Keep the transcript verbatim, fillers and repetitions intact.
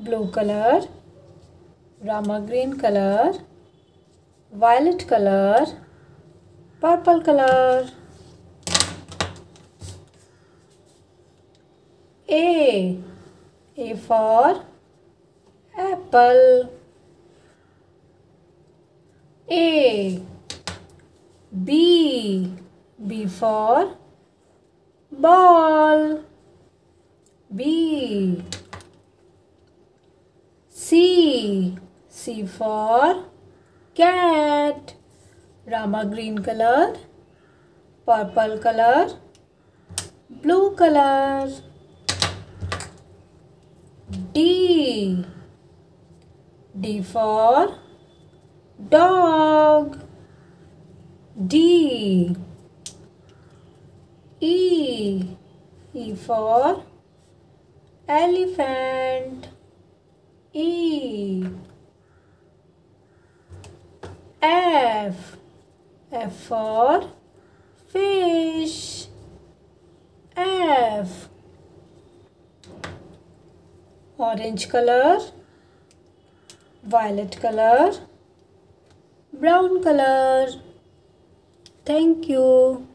blue color, rama green color, violet color, purple color. A. A for apple. A. B. B for ball. B. C. C for cat. Rama green color, purple color, blue color. D. D for dog. D. E. E for elephant. E. F. F for fish. F. Orange color, violet color, brown color. Thank you.